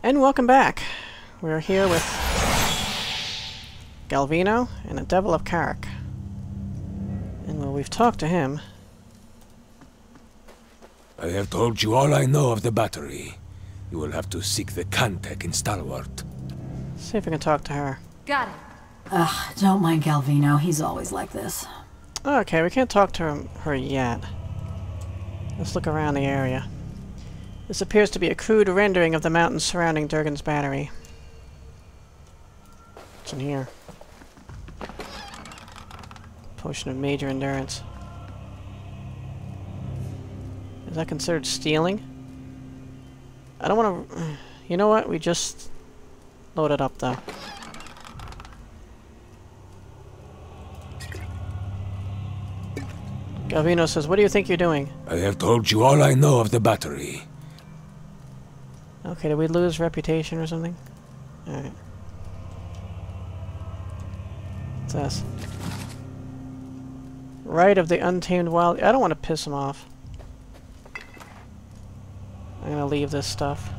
And welcome back. We're here with Galvino and the Devil of Carrick. And well, we've talked to him. I have told you all I know of the battery. You will have to seek the Kantech in Stalwart. See if we can talk to her. Got it. Ugh, don't mind Galvino. He's always like this. Okay, we can't talk to her yet. Let's look around the area. This appears to be a crude rendering of the mountains surrounding Durgan's battery. What's in here? Potion of major endurance. Is that considered stealing? I don't want to... You know what? We just load it up, though. Galvino says, what do you think you're doing? I have told you all I know of the battery. Okay, did we lose reputation or something? Alright. What's this? Right of the Untamed Wild... I don't want to piss him off. I'm gonna leave this stuff.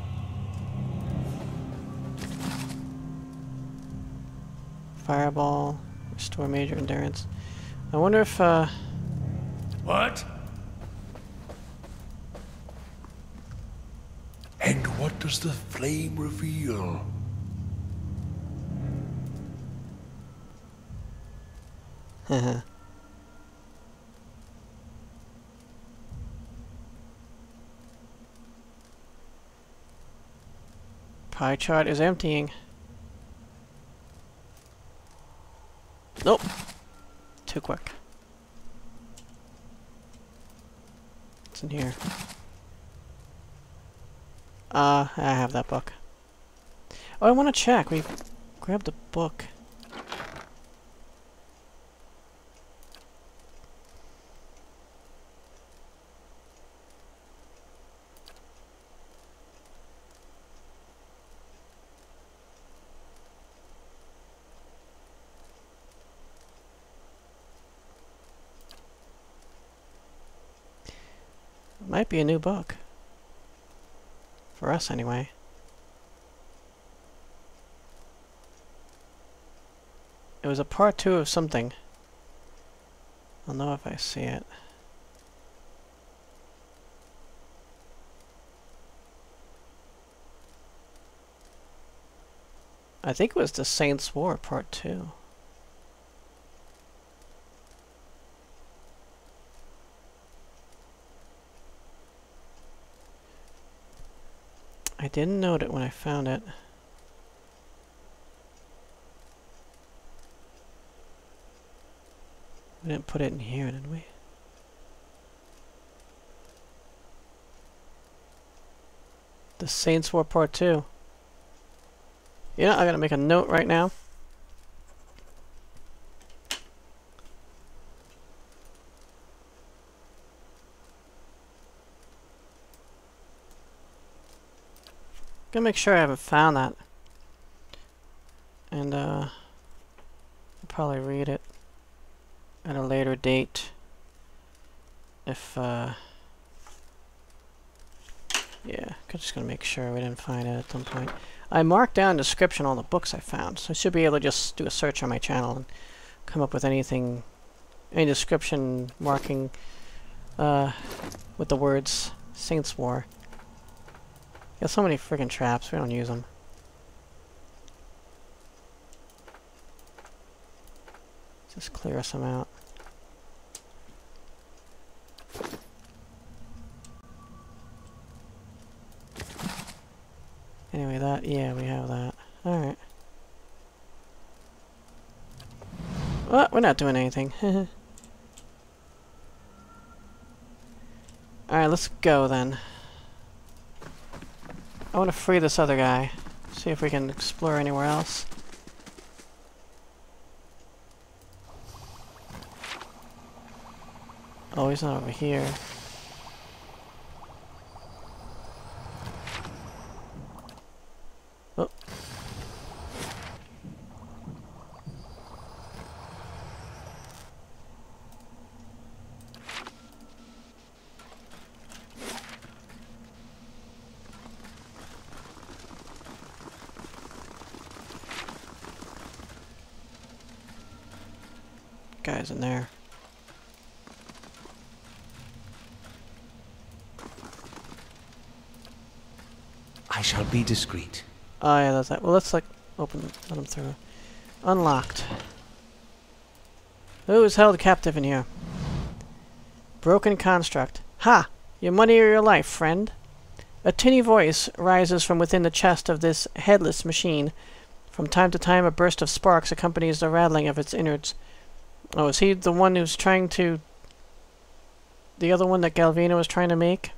Fireball. Restore major endurance. I wonder if, What? And what does the flame reveal? Haha. Pie chart is emptying. Nope. Too quick. What's in here? I have that book. Oh, I want to check. We grabbed the book. Might be a new book. For us, anyway. It was a part 2 of something. I'll know if I see it. I think it was the Saints' War part 2. I didn't note it when I found it. We didn't put it in here, did we? The Saints' War Part 2. Yeah, I gotta make a note right now. Gonna make sure I haven't found that. And I'll probably read it at a later date. If yeah, just gonna make sure we didn't find it at some point. I marked down in the description all the books I found, so I should be able to just do a search on my channel and come up with anything, any description marking with the words Saints' War. Got so many friggin' traps, we don't use them. Just clear some out. Anyway, that, yeah, we have that. Alright. Well, we're not doing anything. Alright, let's go then. I want to free this other guy. See if we can explore anywhere else. Oh, he's not over here. Oh. Guys in there. I shall be discreet. Oh yeah, that's that. Well, let's like open, let them through. Unlocked. Who is held captive in here? Broken construct. Ha! Your money or your life, friend. A tinny voice rises from within the chest of this headless machine. From time to time, a burst of sparks accompanies the rattling of its innards. Oh, is he the one who's trying to... the other one that Galvino was trying to make?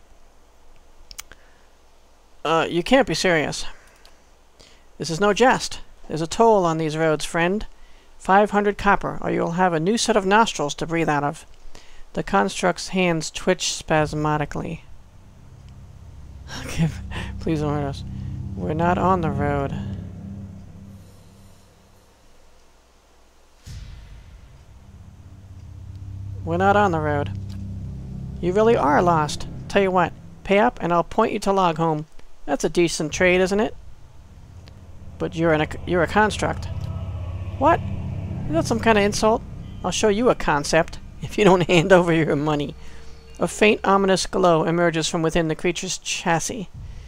You can't be serious. This is no jest. There's a toll on these roads, friend. 500 copper, or you'll have a new set of nostrils to breathe out of. The construct's hands twitch spasmodically. Okay, please don't hurt us. We're not on the road. We're not on the road. You really are lost. Tell you what, pay up and I'll point you to Logholm. That's a decent trade, isn't it? But you're a construct. What? Is that some kind of insult? I'll show you a concept if you don't hand over your money. A faint, ominous glow emerges from within the creature's chassis.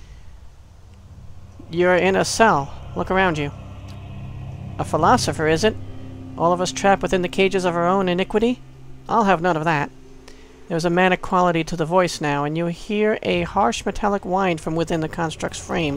You're in a cell. Look around you. A philosopher, is it? All of us trapped within the cages of our own iniquity? I'll have none of that. There's a manic quality to the voice now, and you hear a harsh metallic whine from within the construct's frame.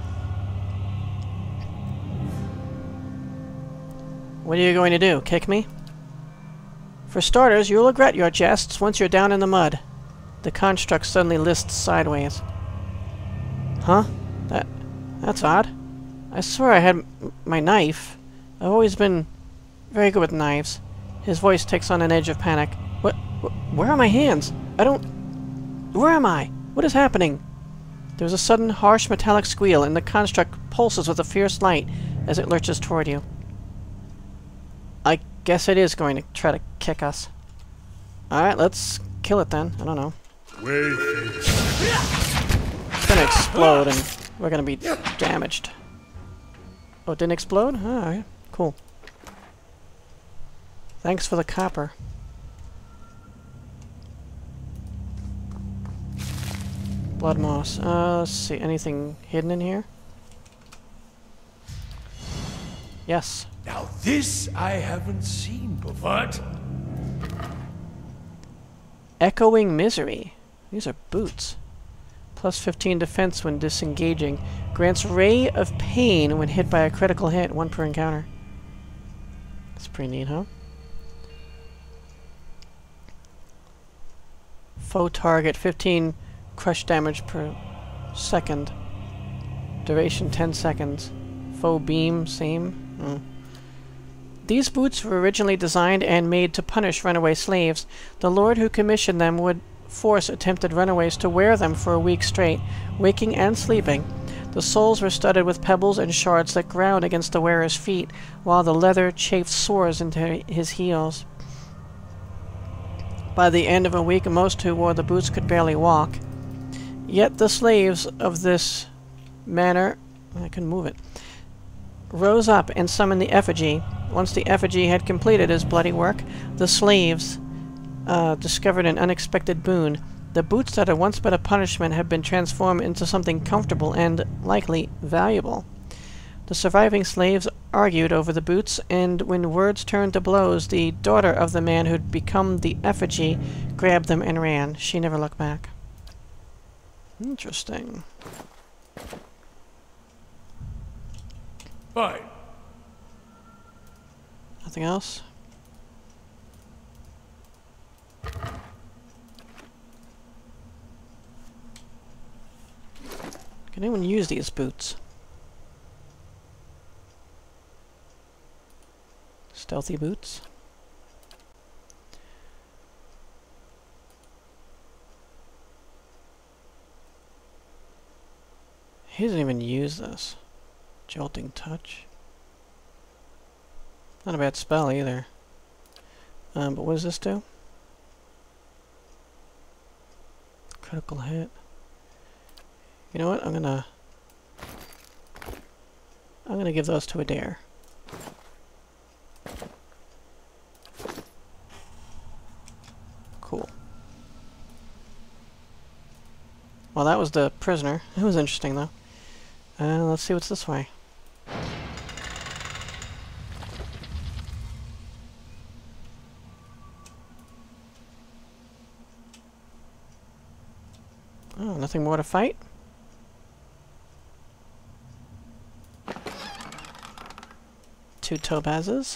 What are you going to do? Kick me? For starters, you'll regret your jests once you're down in the mud. The construct suddenly lists sideways. Huh? That's odd. I swear I had my knife. I've always been very good with knives. His voice takes on an edge of panic. What? Where are my hands? I don't... Where am I? What is happening? There's a sudden, harsh, metallic squeal, and the construct pulses with a fierce light as it lurches toward you. I guess it is going to try to kick us. Alright, let's kill it then. I don't know. It's gonna explode and we're gonna be damaged. Oh, it didn't explode? Alright, cool. Thanks for the copper. Blood moss. Let's see. Anything hidden in here? Yes. Now this I haven't seen before. What? Echoing Misery. These are boots. Plus 15 defense when disengaging. Grants Ray of Pain when hit by a critical hit. 1 per encounter. That's pretty neat, huh? Foe target 15 crush damage per second. Duration 10 seconds. Foe beam, same. These boots were originally designed and made to punish runaway slaves. The lord who commissioned them would force attempted runaways to wear them for a week straight, waking and sleeping. The soles were studded with pebbles and shards that ground against the wearer's feet, while the leather chafed sores into his heels. By the end of a week, most who wore the boots could barely walk. Yet the slaves of this manor... I couldn't move it. Rose up and summoned the effigy. Once the effigy had completed his bloody work, the slaves discovered an unexpected boon. The boots that had once been a punishment had been transformed into something comfortable and, likely, valuable. The surviving slaves argued over the boots, and when words turned to blows, the daughter of the man who'd become the effigy grabbed them and ran. She never looked back. Interesting. Fine. Nothing else? Can anyone use these boots? Stealthy boots? He doesn't even use this. Jolting touch. Not a bad spell either. But what does this do? Critical hit. You know what? I'm gonna give those to Adair. Cool. Well, that was the prisoner. It was interesting, though. Let's see what's this way. Oh, nothing more to fight? Two topazes.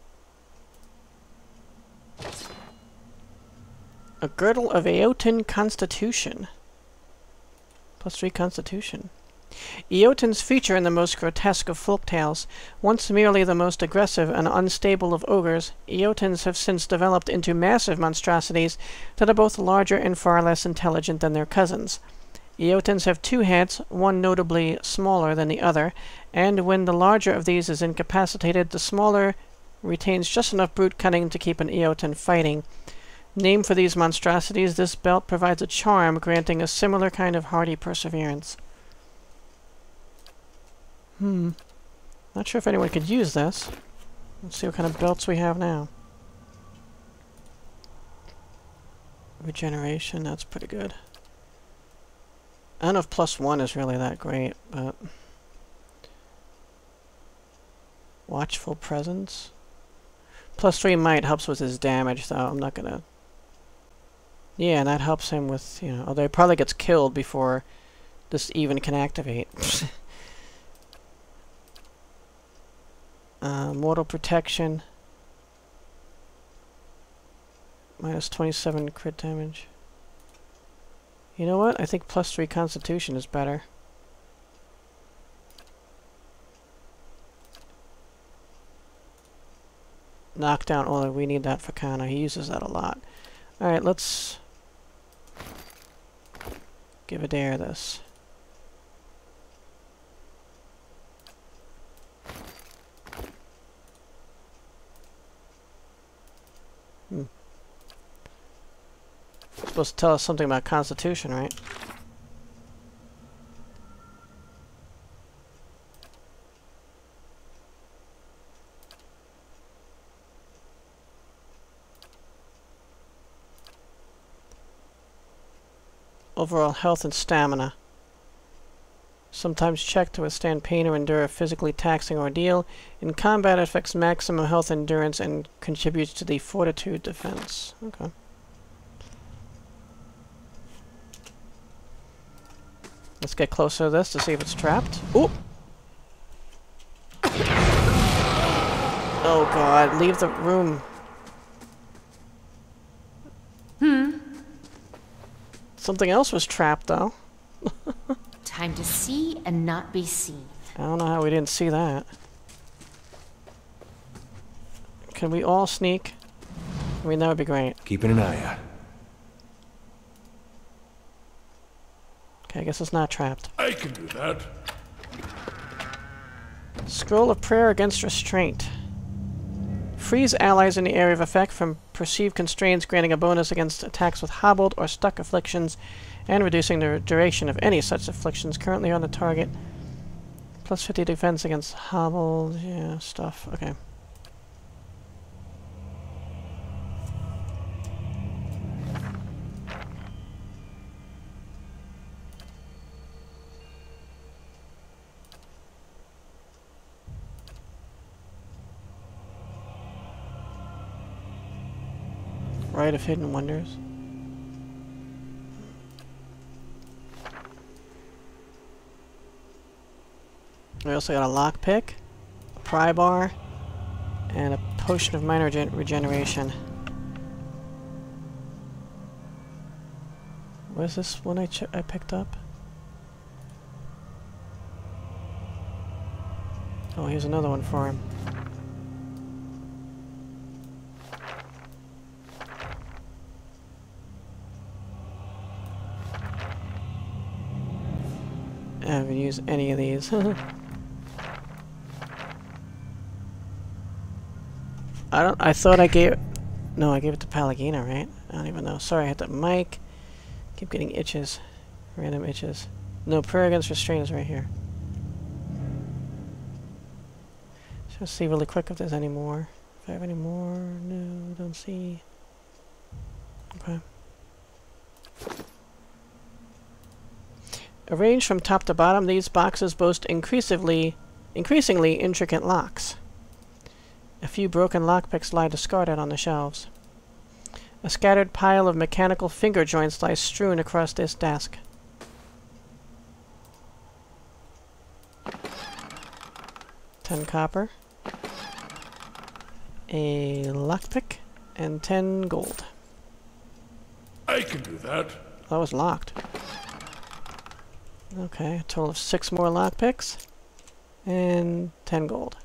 A girdle of Eoten Constitution. +3 Constitution. Eotens feature in the most grotesque of folktales. Once merely the most aggressive and unstable of ogres, Eotens have since developed into massive monstrosities that are both larger and far less intelligent than their cousins. Eotens have two heads, one notably smaller than the other, and when the larger of these is incapacitated, the smaller retains just enough brute cunning to keep an Eoten fighting. Named for these monstrosities, this belt provides a charm granting a similar kind of hardy perseverance. Not sure if anyone could use this. Let's see what kind of belts we have now. Regeneration, that's pretty good. I don't know if +1 is really that great, but... Watchful Presence. +3 might helps with his damage, though I'm not gonna... Yeah, and that helps him with, you know... Although he probably gets killed before this even can activate. Mortal Protection. -27 crit damage. You know what? I think +3 Constitution is better. Knockdown. Oh, we need that for Kana. He uses that a lot. Alright, let's give a dare this. It's supposed to tell us something about Constitution, right? Overall health and stamina. Sometimes checked to withstand pain or endure a physically taxing ordeal. In combat, it affects maximum health endurance and contributes to the fortitude defense. Okay. Let's get closer to this to see if it's trapped. Ooh! Oh god, leave the room. Something else was trapped, though. Time to see and not be seen. I don't know how we didn't see that. Can we all sneak? I mean, that would be great. Keeping an eye out. Okay, I guess it's not trapped. I can do that. Scroll of Prayer against Restraint. Frees allies in the area of effect from perceived constraints, granting a bonus against attacks with hobbled or stuck afflictions, and reducing the duration of any such afflictions currently on the target. +50 defense against hobbled, yeah, stuff. Okay. Rite of Hidden Wonders. We also got a lockpick, a pry bar, and a potion of minor regeneration. Where's this one I picked up? Oh, here's another one for him. I haven't used any of these. I thought I gave... No, I gave it to Pallegina, right? I don't even know. Sorry, I hit the mic. Keep getting itches. Random itches. No, Prayer Against Restraint is right here. Just see really quick if there's any more. If I have any more... No, don't see. Okay. Arranged from top to bottom, these boxes boast increasingly intricate locks. A few broken lockpicks lie discarded on the shelves. A scattered pile of mechanical finger joints lies strewn across this desk. $10 copper. A lockpick. And 10 gold. I can do that. That was locked. Okay, a total of 6 more lockpicks. And 10 gold.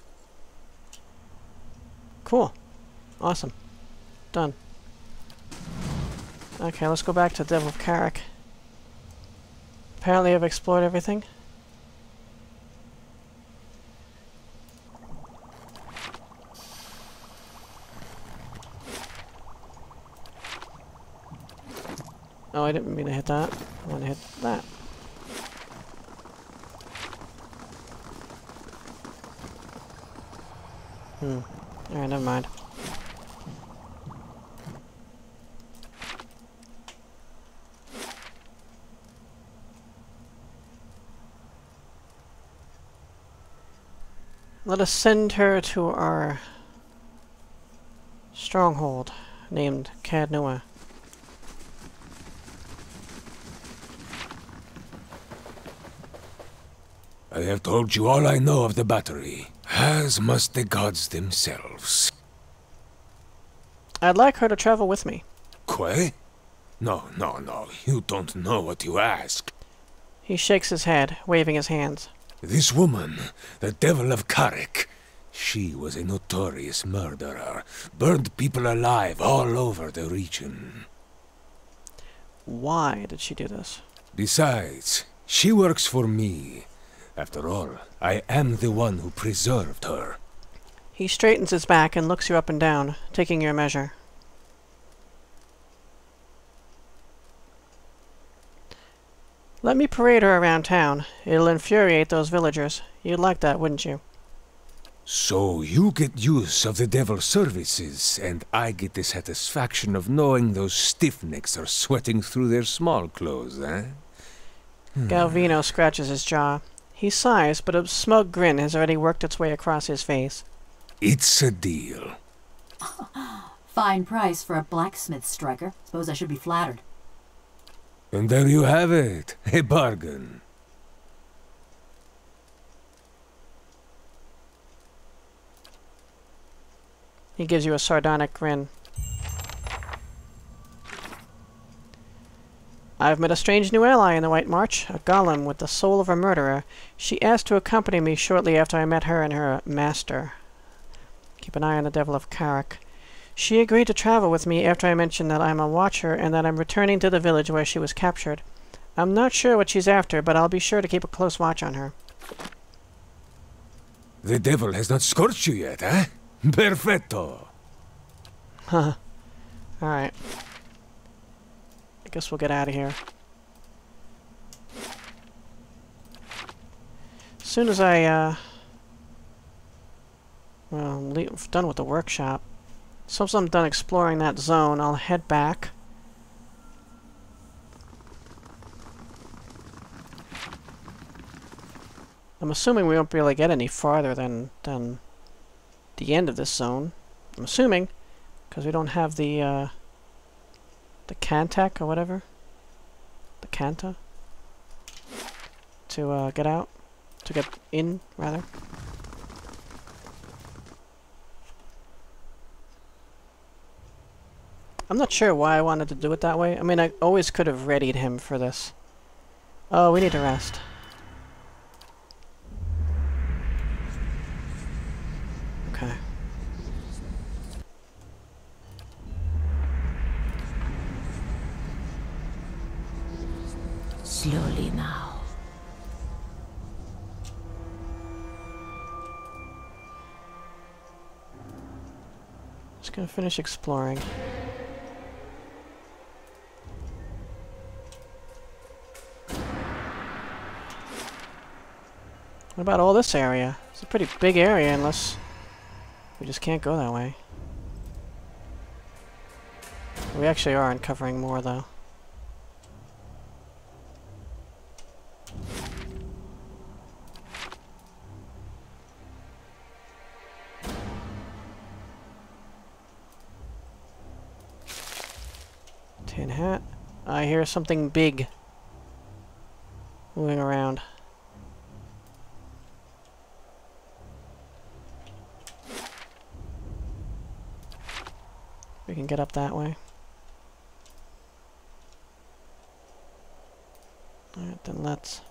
Cool. Awesome. Done. Okay, let's go back to Devil of Carrick. Apparently I've explored everything. Oh, I didn't mean to hit that. I want to hit that. Alright, never mind. Let us send her to our stronghold named Cadnua. I have told you all I know of the battery, as must the gods themselves. I'd like her to travel with me. Quay? No, you don't know what you ask. He shakes his head, waving his hands. This woman, the Devil of Carrick, she was a notorious murderer, burned people alive all over the region. Why did she do this? Besides, she works for me. After all, I am the one who preserved her. He straightens his back and looks you up and down, taking your measure. Let me parade her around town. It'll infuriate those villagers. You'd like that, wouldn't you? So you get use of the Devil's services, and I get the satisfaction of knowing those stiffnecks are sweating through their small clothes, eh? Galvino scratches his jaw. He sighs, but a smug grin has already worked its way across his face. It's a deal. Fine price for a blacksmith striker. Suppose I should be flattered. And there you have it, a bargain. He gives you a sardonic grin. I've met a strange new ally in the White March, a golem with the soul of a murderer. She asked to accompany me shortly after I met her and her master. Keep an eye on the Devil of Carrick. She agreed to travel with me after I mentioned that I'm a watcher and that I'm returning to the village where she was captured. I'm not sure what she's after, but I'll be sure to keep a close watch on her. The devil has not scorched you yet, eh? Perfetto. Huh. Alright. I guess we'll get out of here. As soon as I'm done with the workshop. So once I'm done exploring that zone, I'll head back. I'm assuming we won't really get any farther than the end of this zone. I'm assuming, because we don't have the Cantac or whatever. The Canta. To get out. To get in, rather. I'm not sure why I wanted to do it that way. I mean, I always could have readied him for this. Oh, we need to rest. Okay. Slowly now. Just gonna finish exploring. What about all this area? It's a pretty big area unless we just can't go that way. We actually are uncovering more, though. Tin hat. I hear something big moving around. We can get up that way. Alright, then let's...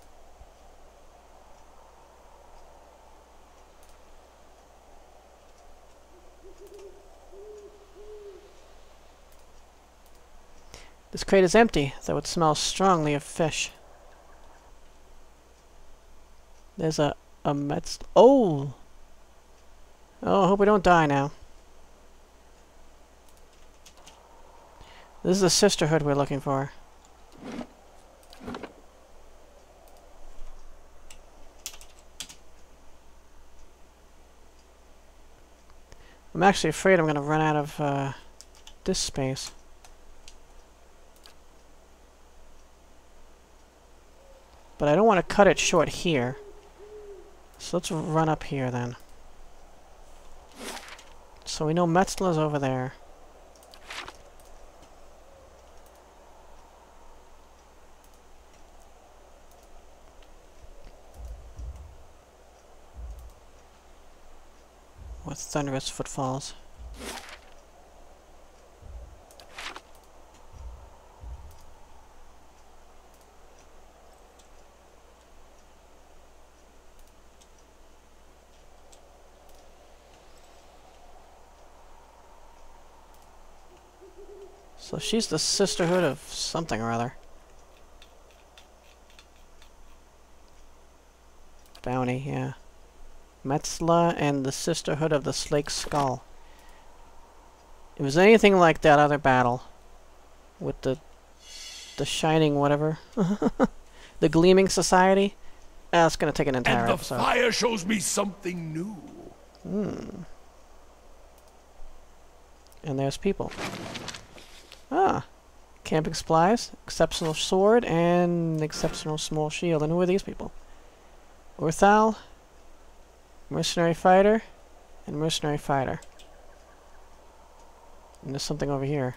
This crate is empty, though it smells strongly of fish. There's a Mets... Oh! Oh, I hope we don't die now. This is the sisterhood we're looking for. I'm actually afraid I'm going to run out of this space. But I don't want to cut it short here. So let's run up here then. So we know Metzla's over there. With thunderous footfalls. So she's the sisterhood of something or other. Bounty, yeah. Metzla and the Sisterhood of the Slake Skull. It was anything like that other battle. With the shining whatever. The Gleaming Society. That's gonna take an entire episode. And the fire shows me something new. And there's people. Ah. Camping supplies, exceptional sword, and exceptional small shield. And who are these people? Urthal, mercenary fighter, and mercenary fighter. And there's something over here.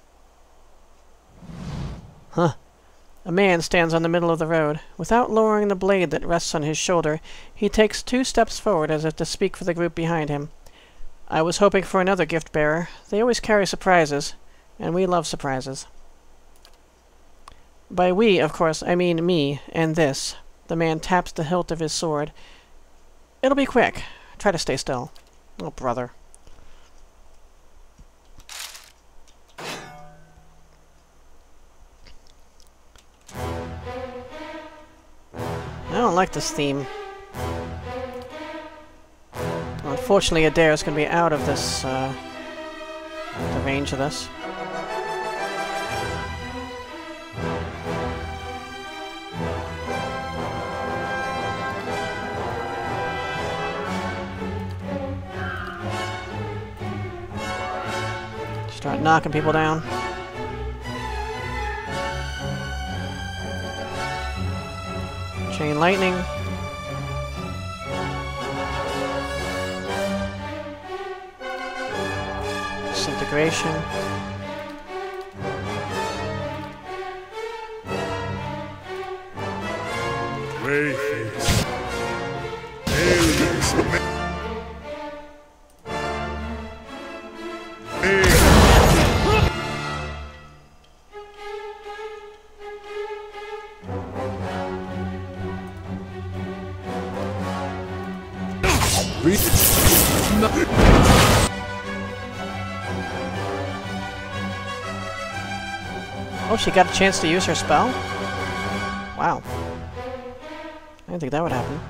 Huh. A man stands on the middle of the road. Without lowering the blade that rests on his shoulder, he takes 2 steps forward as if to speak for the group behind him. I was hoping for another gift bearer. They always carry surprises, and we love surprises. By we, of course, I mean me and this. The man taps the hilt of his sword. It'll be quick. Try to stay still. Oh, brother. I don't like this theme. Unfortunately, Adair's going to be out of this, the range of this. Start knocking people down. Chain lightning. Disintegration. Greyface. Aliens. Oh, she got a chance to use her spell? Wow. I didn't think that would happen.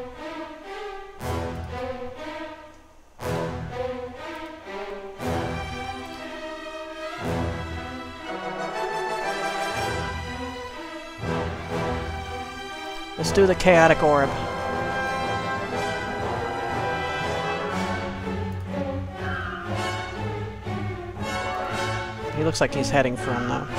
Let's do the chaotic orb. He looks like he's heading for him now.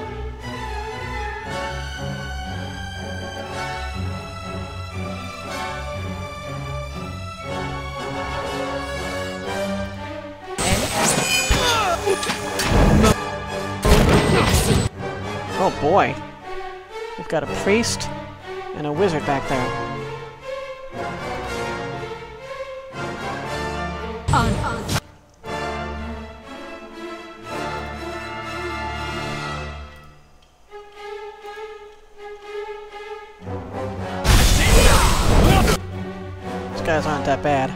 Oh boy. We've got a priest and a wizard back there. These guys aren't that bad.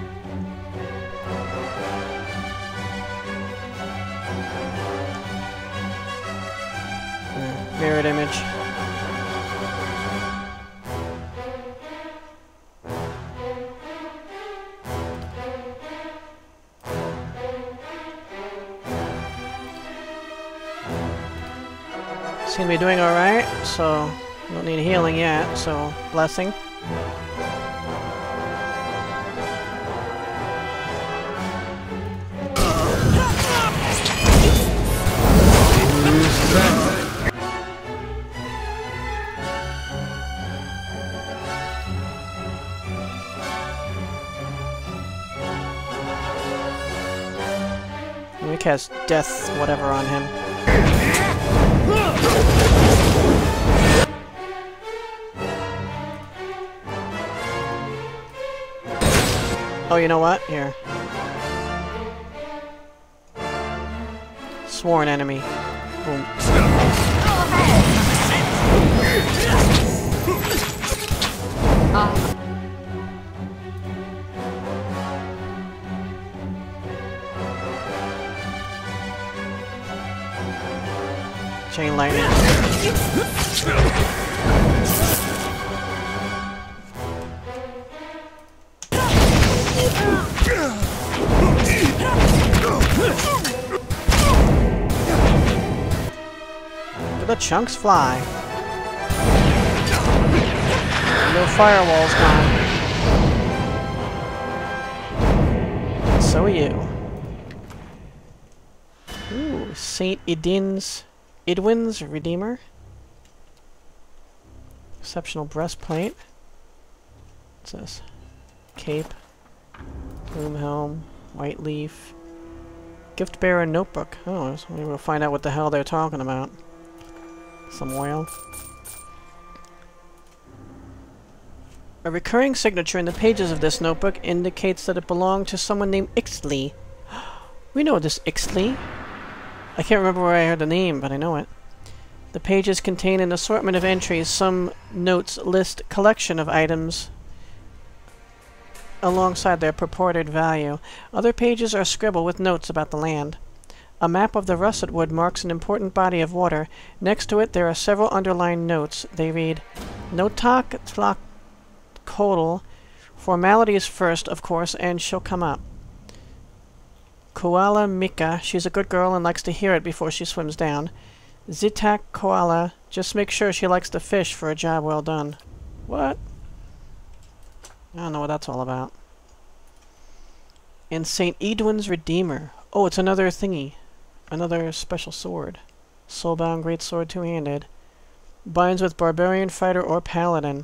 Mirrored image. Seem to be doing alright, so don't need healing yet, so blessing. We cast death whatever on him. Oh, you know what? Here. Sworn enemy. Boom. Chain lightning. Look at the chunks fly. No firewalls gone. So are you. Ooh, Saint Ydwen's Redeemer. Exceptional breastplate. What's this? Cape. Plume helm. White leaf. Giftbearer notebook. Oh, so maybe we'll find out what the hell they're talking about. Some whale. A recurring signature in the pages of this notebook indicates that it belonged to someone named Ixtli. We know this Ixtli. I can't remember where I heard the name, but I know it. The pages contain an assortment of entries. Some notes list collection of items alongside their purported value. Other pages are scribbled with notes about the land. A map of the russet wood marks an important body of water. Next to it there are several underlined notes. They read, Notak Tlak Kodal. Formalities first, of course, and she'll come up. Koala Mika, she's a good girl and likes to hear it before she swims down. Zitak Koala, just make sure she likes to fish for a job well done. What? I don't know what that's all about. And Saint Ydwen's Redeemer. Oh, it's another thingy. Another special sword. Soulbound greatsword, two-handed. Binds with barbarian, fighter, or paladin.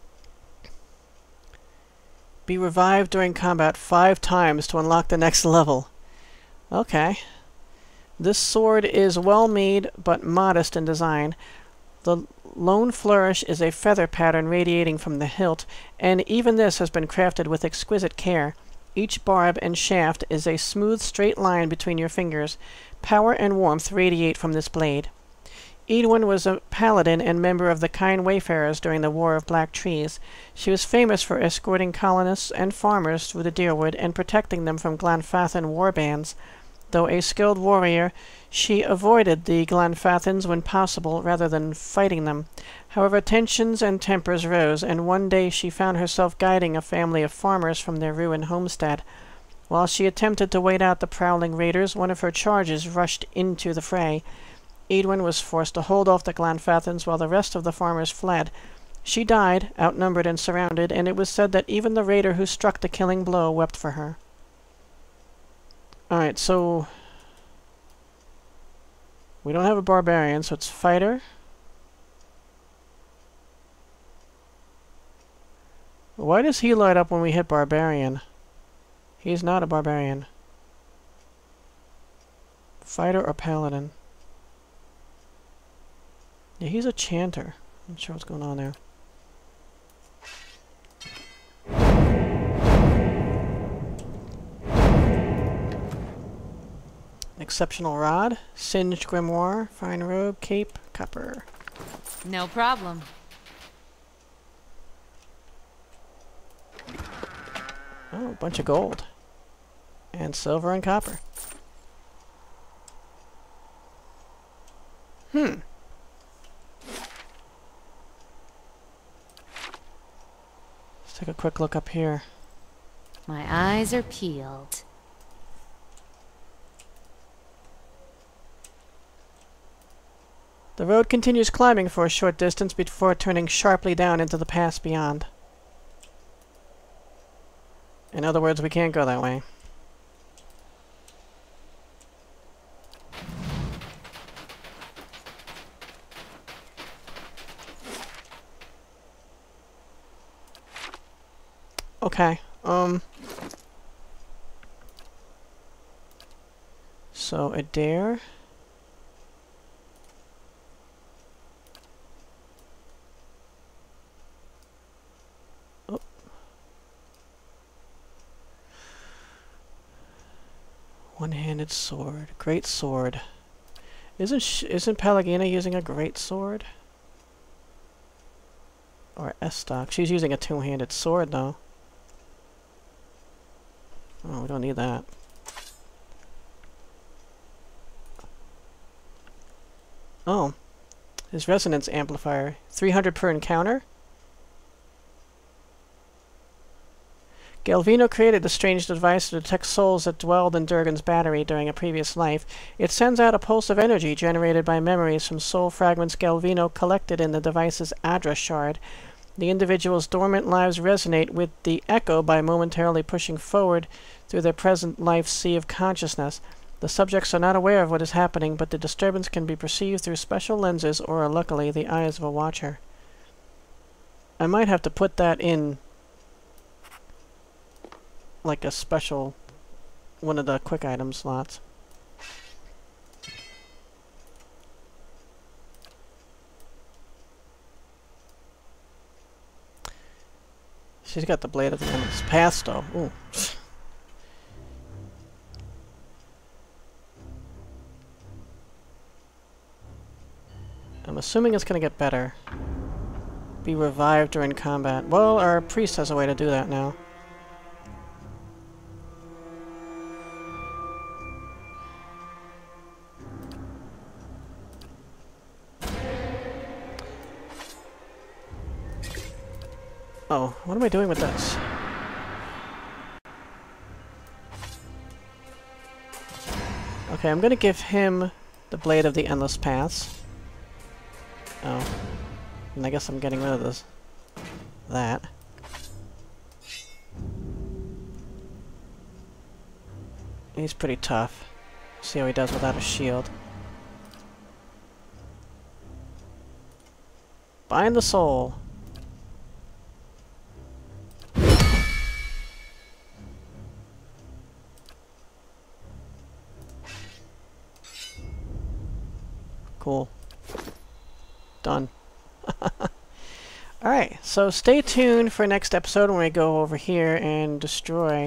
Be revived during combat 5 times to unlock the next level. Okay. This sword is well made, but modest in design. The lone flourish is a feather pattern radiating from the hilt, and even this has been crafted with exquisite care. Each barb and shaft is a smooth, straight line between your fingers. Power and warmth radiate from this blade. Ydwen was a paladin and member of the kind wayfarers during the War of Black Trees. She was famous for escorting colonists and farmers through the Deerwood and protecting them from Glamfellen war bands. Though a skilled warrior, she avoided the Glamfellens when possible rather than fighting them. However, tensions and tempers rose, and one day she found herself guiding a family of farmers from their ruined homestead. While she attempted to wait out the prowling raiders, one of her charges rushed into the fray. Ydwen was forced to hold off the Glamfellens while the rest of the farmers fled. She died, outnumbered and surrounded, and it was said that even the raider who struck the killing blow wept for her. Alright, so We don't have a barbarian, so it's fighter. Why does he light up when we hit barbarian? He's not a barbarian. Fighter or paladin? Yeah, he's a chanter. I'm not sure what's going on there. Exceptional rod, singed grimoire, fine robe, cape, copper. No problem. Oh, a bunch of gold. And silver and copper. Let's take a quick look up here. My eyes are peeled. The road continues climbing for a short distance before turning sharply down into the pass beyond. In other words, we can't go that way. Okay, so Adair. Oh. One-handed sword, great sword. Isn't Pelagina using a great sword? Or Estoc? She's using a two-handed sword, though. Oh, we don't need that. Oh. His resonance amplifier. 300 per encounter? Galvino created the strange device to detect souls that dwelled in Durgan's battery during a previous life. It sends out a pulse of energy generated by memories from soul fragments Galvino collected in the device's address shard. The individual's dormant lives resonate with the echo by momentarily pushing forward through their present life's sea of consciousness. The subjects are not aware of what is happening, but the disturbance can be perceived through special lenses or, luckily, the eyes of a watcher. I might have to put that in like a special one of the quick item slots. She's got the blade of the endless path, though. Ooh. I'm assuming it's gonna get better. Be revived during combat. Well, our priest has a way to do that now. Oh, what am I doing with this? Okay, I'm gonna give him the Blade of the Endless Paths. Oh. And I guess I'm getting rid of this. That. He's pretty tough. See how he does without a shield. Bind the soul. Cool. Done. Alright, so stay tuned for next episode when we go over here and destroy,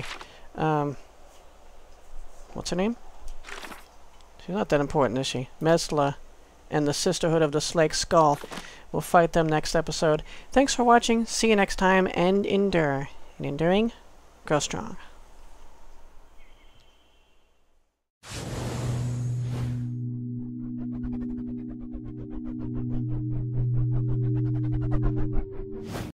what's her name? She's not that important, is she? Mesla and the Sisterhood of the Slake Skull. We'll fight them next episode. Thanks for watching, see you next time, and endure. And enduring, grow strong.